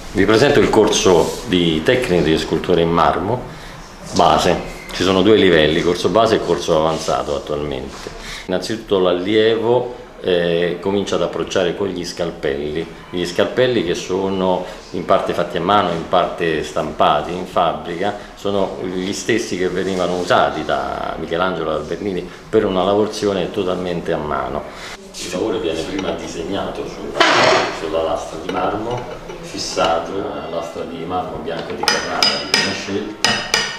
Vi presento il corso di tecniche di scultura in marmo base. Ci sono due livelli, corso base e corso avanzato attualmente. Innanzitutto l'allievo comincia ad approcciare con gli scalpelli che sono in parte fatti a mano, in parte stampati in fabbrica, sono gli stessi che venivano usati da Michelangelo e da Bernini per una lavorazione totalmente a mano. Il lavoro viene prima disegnato sulla lastra di marmo, fissato, una lastra di marmo bianco di Carrara di una scelta,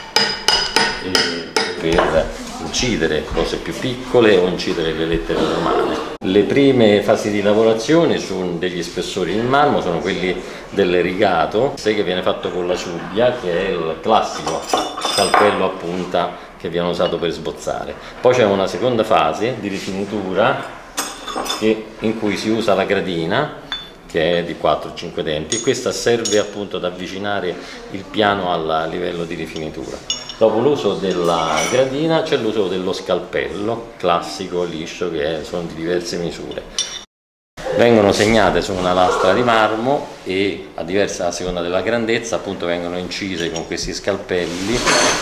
per incidere cose più piccole o incidere le lettere romane. Le prime fasi di lavorazione su degli spessori in marmo sono quelli del rigato, che viene fatto con la ciubbia, che è il classico scalpello a punta che viene usato per sbozzare. Poi c'è una seconda fase di rifinitura in cui si usa la gradina, che è di 4-5 denti, e questa serve appunto ad avvicinare il piano al livello di rifinitura. Dopo l'uso della gradina c'è l'uso dello scalpello classico liscio, che sono di diverse misure. Vengono segnate su una lastra di marmo e a seconda della grandezza appunto vengono incise con questi scalpelli.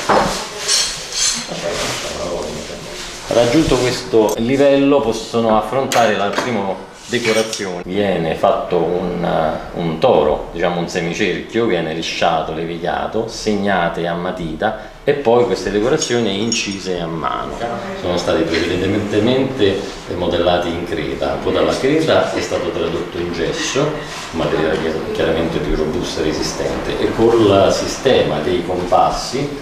Raggiunto questo livello possono affrontare la prima decorazione. Viene fatto un toro, diciamo un semicerchio, viene lisciato, levigato, segnate a matita e poi queste decorazioni incise a mano. Sono stati precedentemente modellati in creta, poi dalla creta è stato tradotto in gesso, un materiale chiaramente più robusto e resistente, e col sistema dei compassi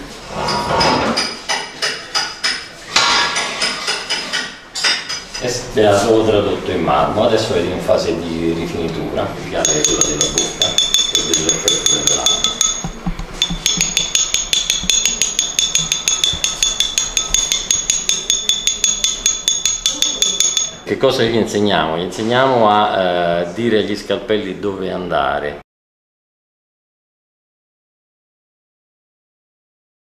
è stato tradotto in marmo. Adesso è in fase di rifinitura, che è quella della bocca e dell'effetto dell'anno. Che cosa gli insegniamo? Gli insegniamo a dire agli scalpelli dove andare.